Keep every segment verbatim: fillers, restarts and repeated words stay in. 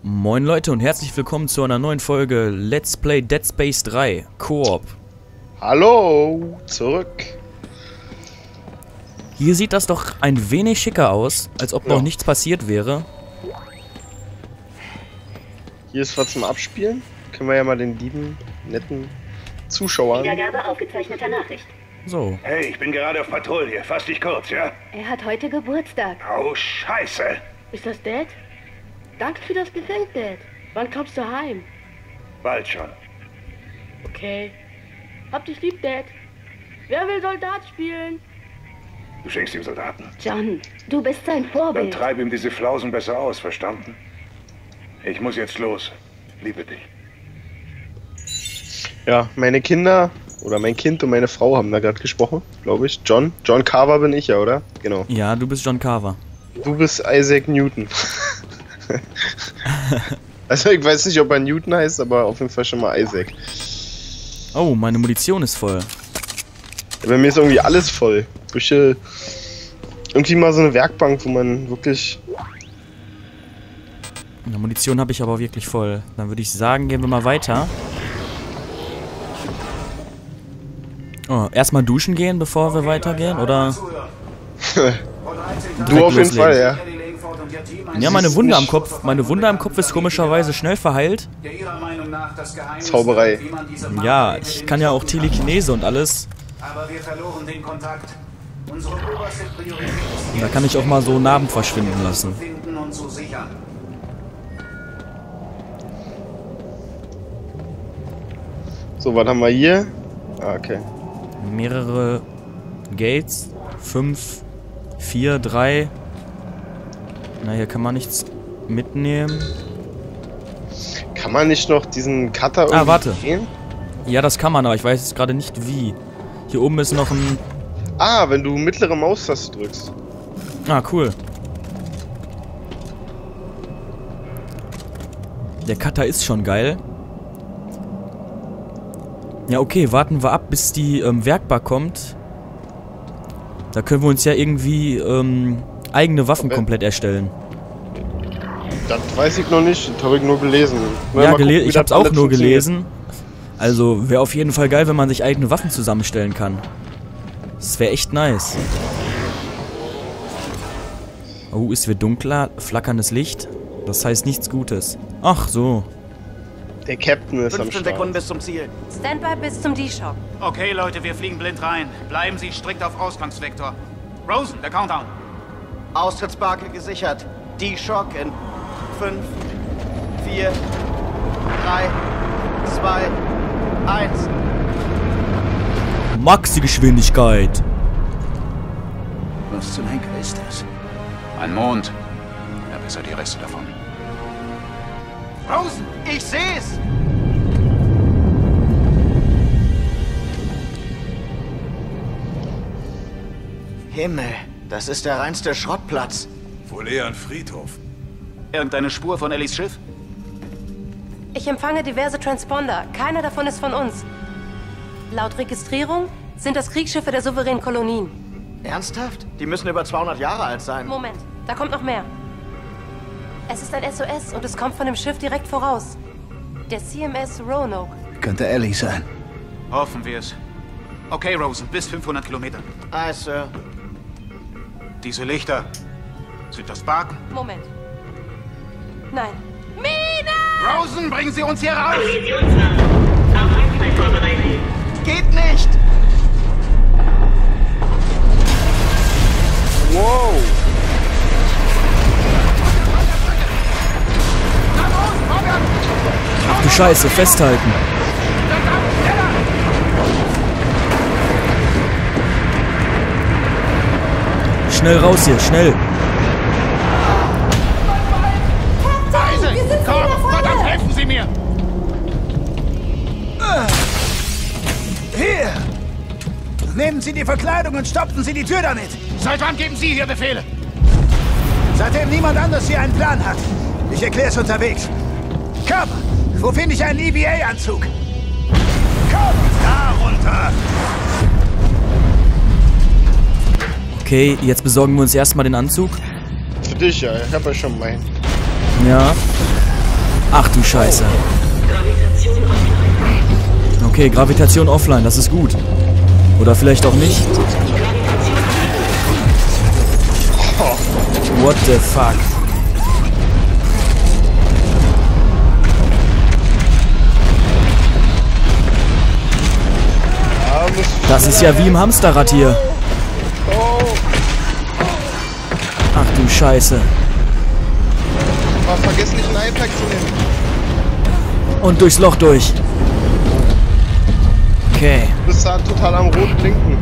Moin Leute und herzlich willkommen zu einer neuen Folge Let's Play Dead Space drei Koop. Hallo, zurück. Hier sieht das doch ein wenig schicker aus, als ob Ja. noch nichts passiert wäre. Hier ist was zum Abspielen. Können wir ja mal den lieben, netten Zuschauern... Wiedergabe aufgezeichneter Nachricht. So. Hey, ich bin gerade auf Patrouille. Fass dich kurz, ja? Er hat heute Geburtstag. Oh, Scheiße. Ist das Dad? Danke für das Geschenk, Dad. Wann kommst du heim? Bald schon. Okay. Hab dich lieb, Dad. Wer will Soldat spielen? Du schenkst ihm Soldaten. John, du bist sein Dann Vorbild. treib ihm diese Flausen besser aus, verstanden? Ich muss jetzt los. Liebe dich. Ja, meine Kinder, oder mein Kind und meine Frau haben da gerade gesprochen, glaube ich. John. John Carver bin ich ja, oder? Genau. Ja, du bist John Carver. Du bist Isaac Newton. Also ich weiß nicht, ob er Newton heißt, aber auf jeden Fall schon mal Isaac. Oh, meine Munition ist voll. Ja, bei mir ist irgendwie alles voll. Büsche. Irgendwie mal so eine Werkbank, wo man wirklich... Eine Munition habe ich aber wirklich voll. Dann würde ich sagen, gehen wir mal weiter. Oh, erstmal duschen gehen, bevor wir weitergehen, oder? Du auf jeden loslegen. Fall, ja. Ja, meine Wunde am Kopf. Meine Wunde am Kopf ist komischerweise schnell verheilt. Zauberei. Ja, ich kann ja auch Telekinese und alles. Aber wir verloren den Kontakt. Unsere oberste Priorität ist, Da kann ich auch mal so Narben verschwinden lassen. zu finden und zu sichern. So, was haben wir hier? Ah, okay. Mehrere Gates. Fünf, vier, drei. Na, hier kann man nichts mitnehmen. Kann man nicht noch diesen Cutter irgendwie Ah, warte. drehen? Ja, das kann man, aber ich weiß jetzt gerade nicht wie. Hier oben ist noch ein... Ah, wenn du mittlere Maustaste drückst. Ah, cool. Der Cutter ist schon geil. Ja, okay, warten wir ab, bis die ähm, Werkbar kommt. Da können wir uns ja irgendwie ähm, eigene Waffen Okay. komplett erstellen. Das weiß ich noch nicht, das habe ich nur gelesen. Mal Ja, gucken, gele wie ich das hab's auch alles nur funktioniert. gelesen. Also, wäre auf jeden Fall geil, wenn man sich eigene Waffen zusammenstellen kann. Das wäre echt nice. Oh, es wird dunkler, flackerndes Licht. Das heißt nichts Gutes. Ach so. Der Captain ist am fünfzehn Sekunden Start. bis zum Ziel. Standby bis zum D-Shock. Okay, Leute, wir fliegen blind rein. Bleiben Sie strikt auf Ausgangsvektor. Rosen, der Countdown. Austrittsbarke gesichert. D-Shock in fünf, vier, drei, zwei, eins. Maxi-Geschwindigkeit. Was zum Henker ist das? Ein Mond. Ja, besser die Reste davon. Rosen! Ich seh's! Himmel, das ist der reinste Schrottplatz. Wohl eher ein Friedhof. Irgendeine Spur von Ellis Schiff? Ich empfange diverse Transponder. Keiner davon ist von uns. Laut Registrierung sind das Kriegsschiffe der souveränen Kolonien. Ernsthaft? Die müssen über zweihundert Jahre alt sein. Moment, da kommt noch mehr. Es ist ein S O S und es kommt von dem Schiff direkt voraus. Der C M S Roanoke. Könnte Ellie sein. Hoffen wir es. Okay, Rosen, bis fünfhundert Kilometer. Aye, Sir. Diese Lichter. Sind das Barken? Moment. Nein. Rosen, bringen Sie uns hier raus! Positionswaffe. Auf Einfall vorbereitet. Geht nicht! Wow! Ach du Scheiße, festhalten. Schnell raus hier, schnell. Komm, verdammt, helfen Sie mir! Hier! Nehmen Sie die Verkleidung und stopfen Sie die Tür damit! Seit wann geben Sie hier Befehle? Seitdem niemand anders hier einen Plan hat. Ich erkläre es unterwegs. Komm, wo finde ich einen E B A-Anzug? Komm, da runter! Okay, jetzt besorgen wir uns erstmal den Anzug. Für dich, ja. Ich hab ja schon meinen. Ja. Ach du Scheiße. Okay, Gravitation offline, das ist gut. Oder vielleicht auch nicht. What the fuck? Das ist ja wie im Hamsterrad hier. Ach du Scheiße. Aber vergiss nicht einen Impact zu nehmen. Und durchs Loch durch. Okay. Du bist da total am rot blinken.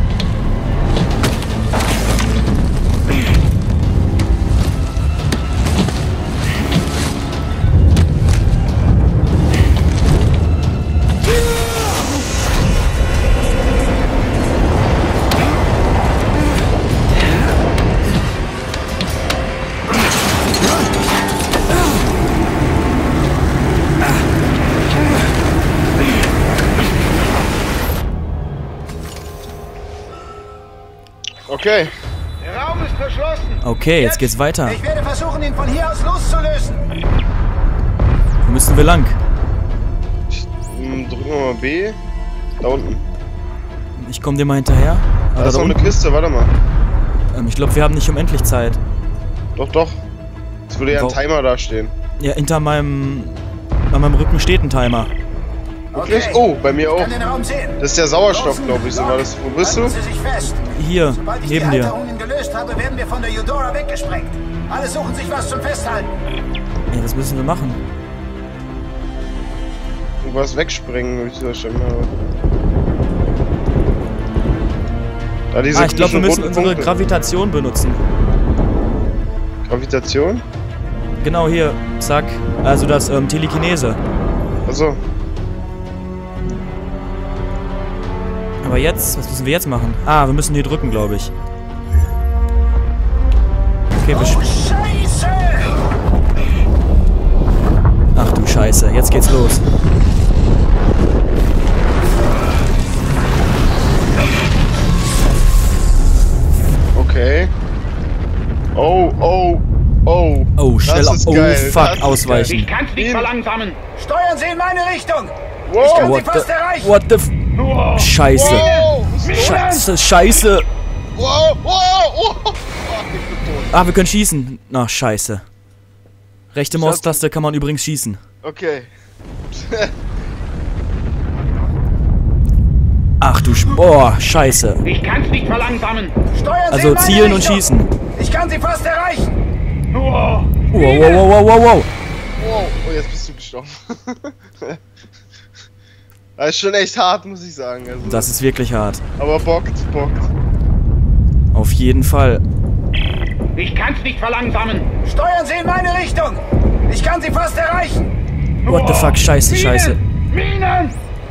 Okay. Der Raum ist verschlossen. Okay, jetzt geht's weiter. Ich werde versuchen, ihn von hier aus loszulösen. Wo müssen wir lang? Hm, drücken wir mal B. Da unten. Ich komme dir mal hinterher. Da ist noch eine Kiste, warte mal. Ähm, ich glaube, wir haben nicht unendlich Zeit. Doch, doch. Es würde ja ein Wo- Timer da stehen. Ja, hinter meinem... An meinem Rücken steht ein Timer. Wirklich? Oh, bei mir Ich auch. kann den Raum sehen. Das ist der Sauerstoff, glaube ich. So war das. Wo bist du? Halten Sie sich fest. Hier, Sobald ich neben die dir. Halterungen gelöst habe, werden wir von der Eudora weggesprengt. Alle suchen sich was zum Festhalten. Ja, was müssen wir machen? Irgendwas wegspringen, würde ich so schon mal. Da diese Ah, ich glaube, wir müssen roten unsere Punkte. Gravitation benutzen. Gravitation? Genau hier, zack. Also das ähm, Telekinese. Achso. Aber jetzt, was müssen wir jetzt machen? Ah, wir müssen hier drücken, glaube ich. Okay, wir... Oh, sch- Scheiße! Ach du Scheiße, jetzt geht's los. Okay. Oh, oh, oh. Oh, schnell... Das ist Oh, geil, fuck, das ist ausweichen. Ich kann's nicht verlangsamen. Steuern Sie in meine Richtung. Ich Wow. kann Sie What fast the... erreichen. What the... F Scheiße. Wow! Scheiße, Scheiße. Wow! Wow! Wow! Oh, ich bin tot. Ah, wir können schießen. Ach, scheiße. Rechte Ich Maustaste kann man übrigens schießen. Okay. Ach du Sch... Boah, scheiße. Ich kann's nicht verlangsamen. Steuern Sie Also in meine zielen und Richtung. schießen. Ich kann Sie fast erreichen. Wow. Wow, wow, wow, wow, wow, wow. Wow. Oh, jetzt bist du gestorben. Das ist schon echt hart, muss ich sagen. Also, Das ist wirklich hart. aber bockt, bockt. Auf jeden Fall. Ich kann's nicht verlangsamen. Steuern Sie in meine Richtung. Ich kann Sie fast erreichen. What the fuck, scheiße, scheiße. Minen!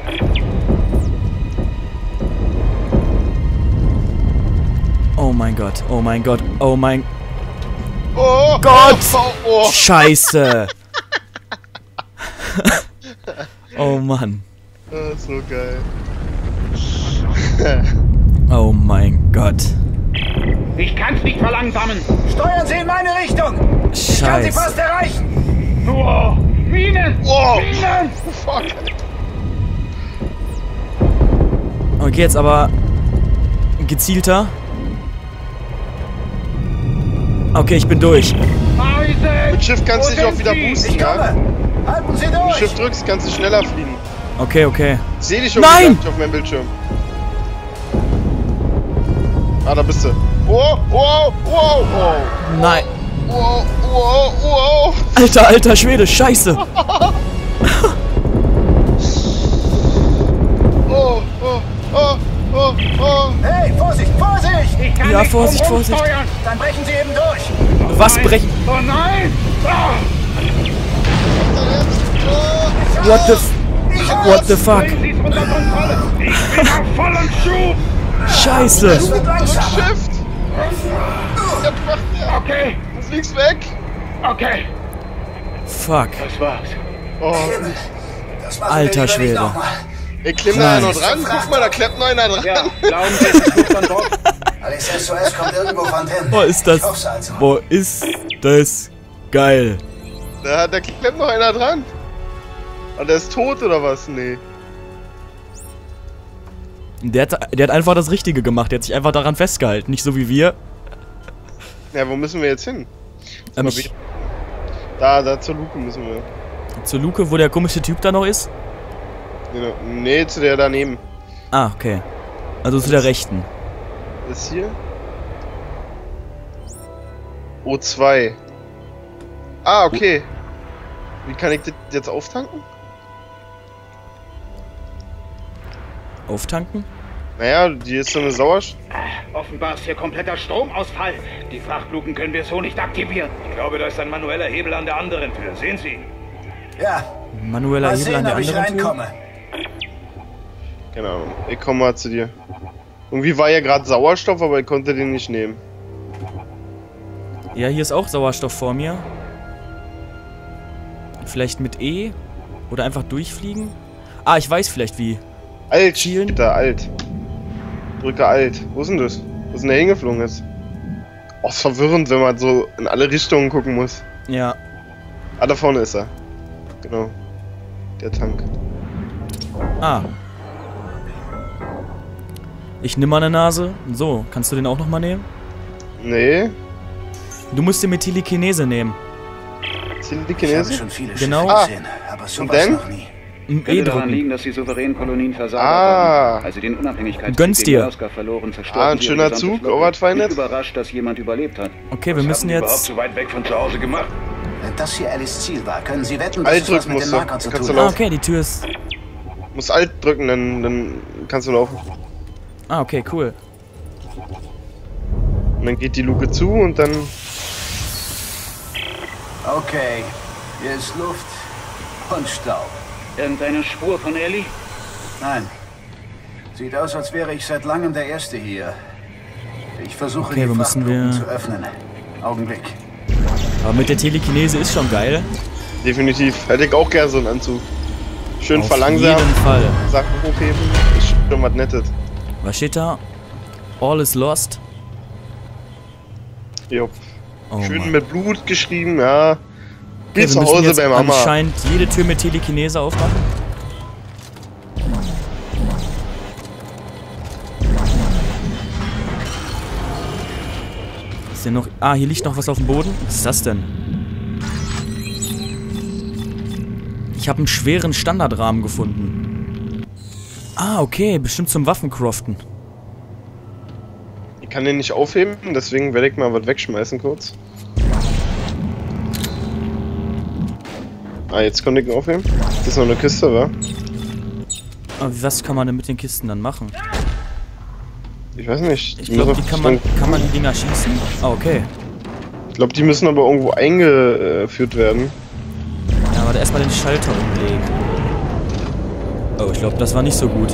Oh mein Gott, oh mein Gott, oh mein Oh Gott! Oh, oh, oh. Scheiße! Oh Mann. Das ist so geil. Oh mein Gott. Ich kann's nicht verlangsamen. Steuern Sie in meine Richtung. Ich kann Sie Scheiße. fast erreichen. Wow. Minen! Oh. Minen! Fuck. Okay, jetzt aber gezielter. Okay, ich bin durch. Isaac! Mit Schiff kannst du Wo dich auch sind wieder Sie? boosten, Ich ja? komme. Halten Sie Wenn du durch. Schiff drückst, kannst du schneller fliegen. Okay, okay. Ich seh dich schon Nein! wieder nicht auf meinem Bildschirm. Ah, da bist du. Wow, wow, wow, wow. Nein. Wow, wow, wow. Alter, alter Schwede, scheiße. Oh, oh, oh, oh, oh. Hey, Vorsicht, Vorsicht. Ich kann Ja, nicht Vorsicht, drum Vorsicht. rumsteuern. Dann brechen Sie eben durch. Was Nein. brechen? Oh nein! Ah. What the f... What the fuck? Bringen Sie's unter Kontrolle. Ich bin auf vollem Schub. Scheiße. Es wird langsamer. Shift. Ja, mach der. Okay, Du fliegst weg. okay. Fuck. Das war's. Oh, Das machen Alter wir lieber Schwede. nicht nochmal. ey, klemmt da einer dran? Guck mal, da klemmt noch einer dran. Ja, glauben Sie, es ist gut von dort? Alex S O S kommt irgendwo von hin. Boah, ist das... Ich hoff's also. Boah, ist das geil. Da, da klemmt noch einer dran. Und der ist tot oder was? Nee. Der hat, der hat einfach das Richtige gemacht. Der hat sich einfach daran festgehalten. Nicht so wie wir. Ja, wo müssen wir jetzt hin? Ähm, ich, da, da zur Luke müssen wir. zur Luke, wo der komische Typ da noch ist? Genau. Nee, zu der daneben. Ah, okay. Also zu der rechten. Das hier? O zwei. Ah, okay. Wie kann ich das jetzt auftanken? Auftanken? Naja, die ist so eine Sauerstoff. Offenbar ist hier kompletter Stromausfall. Die Frachtluken können wir so nicht aktivieren. Ich glaube, da ist ein manueller Hebel an der anderen Tür. Sehen Sie? Ja. Manueller Mal Hebel sehen, an der ob ich anderen Tür? reinkomme. Genau. Ich komme mal zu dir. Irgendwie war ja gerade Sauerstoff, aber ich konnte den nicht nehmen. Ja, hier ist auch Sauerstoff vor mir. Vielleicht mit E? Oder einfach durchfliegen? Ah, ich weiß vielleicht wie. Alt, Schielen? steht da, alt. Drücke alt. Wo ist denn das? Wo ist denn der hingeflogen jetzt? Oh, ist verwirrend, wenn man so in alle Richtungen gucken muss. Ja. Ah, da vorne ist er. Genau. Der Tank. Ah. Ich nehme mal eine Nase. So, kannst du den auch nochmal nehmen? Nee. Du musst den mit Telekinese nehmen. Ich habe Telekinese? schon viele Genau. Schiffe Ah. gesehen, aber Und sowas denn? noch nie. Im Könnte E daran drücken. liegen, dass die souveränen Kolonien versagt Ah. haben. Als sie den Unabhängigkeitskrieg Gönn's gegen dir. Alaska verloren, zerstörten Ah, ein sie schöner ihre gesamte Zug, Flotte. Overtweinet. Nicht überrascht, dass jemand überlebt hat. Okay, wir Was müssen haben die überhaupt jetzt... so weit weg von zu Hause gemacht? Wenn das hier Alice Ziel war, können Sie wetten, dass Alt es was drücken mit musst den du. Markern zu Kannst tun du Ah, hat. okay, die Tür ist... Muss alt drücken, dann, dann kannst du laufen. Ah, okay, cool. Und dann geht die Luke zu und dann... Okay, hier ist Luft und Staub. Irgendeine Spur von Ellie? Nein. Sieht aus, als wäre ich seit langem der Erste hier. Ich versuche, Okay, die wo müssen Frachtluken wir- zu öffnen. Augenblick. Aber mit der Telekinese ist schon geil. Definitiv. Hätte ich auch gerne so einen Anzug. Schön Auf verlangsamen, jeden Fall. Sachen hochheben. Ist schon was Nettes. Was steht da? All is lost. Jo. Oh Schön Mann. mit Blut geschrieben, ja. Wie Okay, wir zu müssen Hause jetzt bei Mama. anscheinend jede Tür mit Telekinese aufmachen. Ist hier noch... Ah, hier liegt noch was auf dem Boden. Was ist das denn? Ich habe einen schweren Standardrahmen gefunden. Ah, okay. Bestimmt zum Waffencraften. Ich kann den nicht aufheben, deswegen werde ich mal was wegschmeißen kurz. Ah, jetzt konnte ich ihn aufheben. Das ist noch eine Kiste, wa? Aber was kann man denn mit den Kisten dann machen? Ich weiß nicht. Ich Die glaube, müssen die kann auf- man, kann man die Dinger schießen. Ah, okay. Ich glaube, die müssen aber irgendwo eingeführt werden. Ja, aber erstmal den Schalter umlegen. Oh, ich glaube, das war nicht so gut.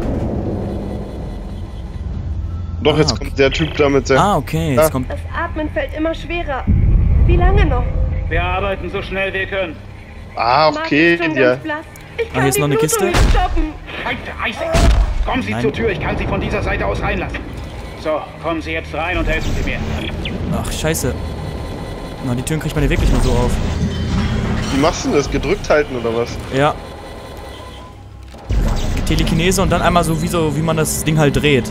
Doch, Ah, jetzt okay. kommt der Typ da mit seinem... Ah, okay. Jetzt Ah. kommt... Das Atmen fällt immer schwerer. Wie lange noch? Wir arbeiten so schnell wir können. Ah, Mark okay, ist schon ja. ganz blass. Ich Ah, kann hier ist die noch eine Blutung Kiste. nicht stoppen. Scheiße, Isaac! Kommen Sie Nein. zur Tür, ich kann Sie von dieser Seite aus reinlassen. So, kommen Sie jetzt rein und helfen Sie mir. Ach, scheiße. Na, die Türen kriegt man ja wirklich nur so auf. Wie machst du denn das? Gedrückt halten oder was? Ja. Telekinese und dann einmal so wie, so, wie man das Ding halt dreht.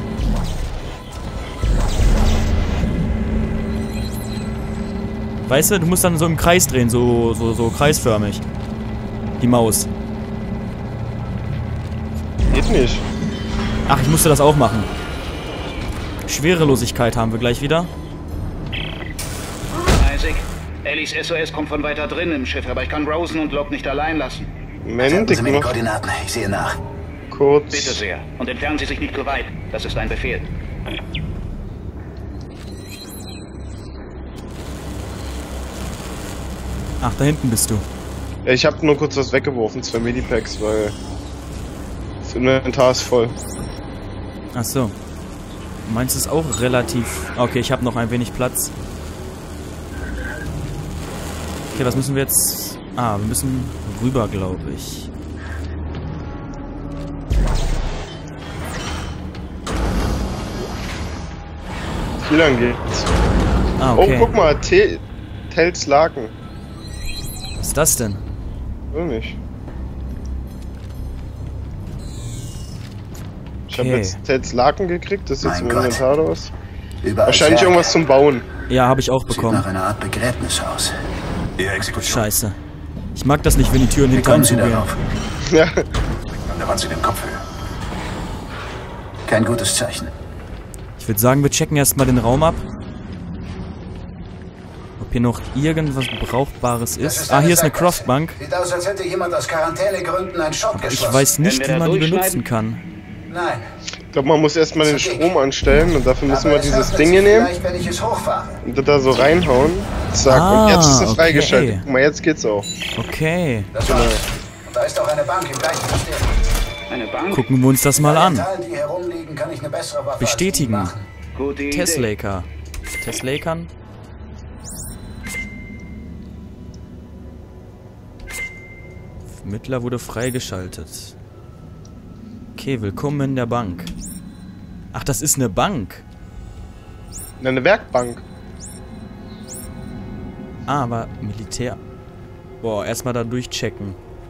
Weißt du, du musst dann so im Kreis drehen, so, so, so kreisförmig. Die Maus. Geht nicht. Ach, ich musste das auch machen. Schwerelosigkeit haben wir gleich wieder. Isaac, Ellies S O S kommt von weiter drin im Schiff, aber ich kann Rosen und Locke nicht allein lassen. Moment, Senden ich Sie mir die mach Koordinaten. Ich sehe nach. kurz... Bitte sehr. Und entfernen Sie sich nicht zu weit. Das ist ein Befehl. Ach, da hinten bist du. Ja, ich habe nur kurz was weggeworfen, zwei Medipacks, weil... Das Inventar ist voll. Ach so. Meins ist auch relativ... Okay, ich habe noch ein wenig Platz. Okay, was müssen wir jetzt... Ah, wir müssen rüber, glaube ich. Wie lang geht's? Ah, Oh, okay. guck mal, Te Tells Laken. Was ist das denn? Will nicht. Ich Okay. habe jetzt Teds Laken gekriegt, das sieht Mein zum Gott. Inventar aus. Überall Wahrscheinlich Särge. irgendwas zum Bauen. Ja, habe ich auch Sieht bekommen. nach einer Art Begräbnis aus. Ihr Exekution. Scheiße. Ich mag das nicht, wenn die Türen Wie hinter kommen einem Sie zugehen. darauf? Ja. An der Wand sie den Kopf höher. Kein gutes Zeichen. Ich würde sagen, wir checken erstmal den Raum ab. Ob hier noch irgendwas Brauchbares ist. Ah, hier ist eine Crossbank. Sieht aus, als hätte jemand aus Quarantänegründen einen Shot Ich weiß nicht, Wenn wie wir man da die benutzen durchschneiden? kann. Nein. Ich glaube, man muss erstmal den Strom anstellen und dafür müssen wir Aber es dieses öffnet Ding sich hier nehmen vielleicht, wenn ich es hochfahre. und das da so reinhauen. Zack, Ah, und jetzt ist es okay. freigeschaltet. Guck mal, jetzt geht's auch. Okay. Das war's. Und da ist auch eine Bank im gleichen System. Eine Bank? Gucken wir uns das mal Bei den an. Teilen, die herumliegen, kann ich eine bessere Waffe Bestätigen. als die machen. Gute Idee. Teslaker. Teslakern. Mittler wurde freigeschaltet. Okay, willkommen in der Bank. Ach, das ist eine Bank. Eine Werkbank. Ah, aber Militär. Boah, erstmal da durchchecken.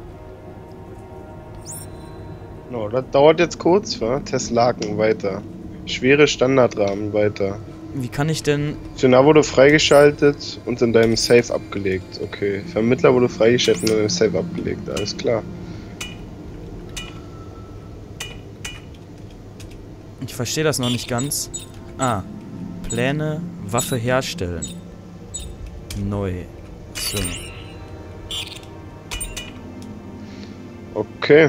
No, das dauert jetzt kurz, wa? Teslaken weiter. Schwere Standardrahmen weiter. Wie kann ich denn... Sonar wurde freigeschaltet und in deinem Safe abgelegt. Okay. Vermittler wurde freigeschaltet und in deinem Safe abgelegt. Alles klar. Ich verstehe das noch nicht ganz. Ah. Pläne, Waffe herstellen. Neu. So. Okay.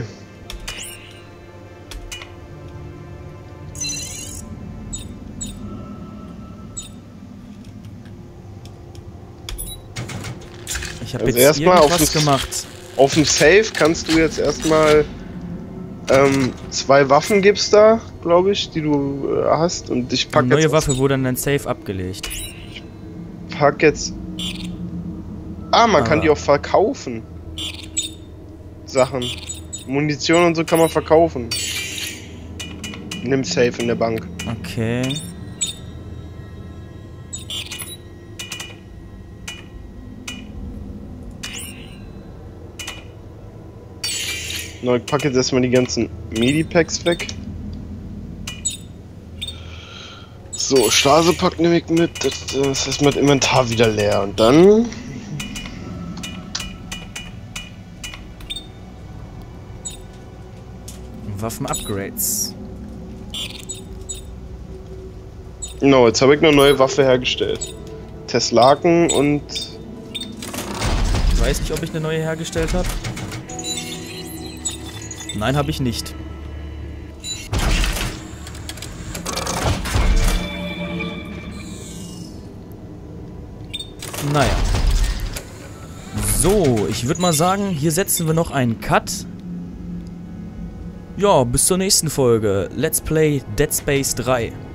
Ich habe Also jetzt erstmal auf irgendwas das- gemacht. Auf dem Safe kannst du jetzt erstmal ähm, zwei Waffen gibt's da, glaube ich, die du äh, hast. Und ich pack Eine neue jetzt Waffe wurde in dein Safe abgelegt. pack jetzt. Ah, man kann Ah. die auch verkaufen. Sachen. Munition und so kann man verkaufen. Nimm Safe in der Bank. Okay. Na, ich packe jetzt erstmal die ganzen Medipacks weg. So, Stasepack nehme ich mit. Das, das ist mein Inventar wieder leer. Und dann. Waffen-Upgrades. No, jetzt habe ich eine neue Waffe hergestellt. Teslaken und. Ich weiß nicht, ob ich eine neue hergestellt habe. Nein, habe ich nicht. Naja. So, ich würde mal sagen, hier setzen wir noch einen Cut. Ja, bis zur nächsten Folge. Let's Play Dead Space drei.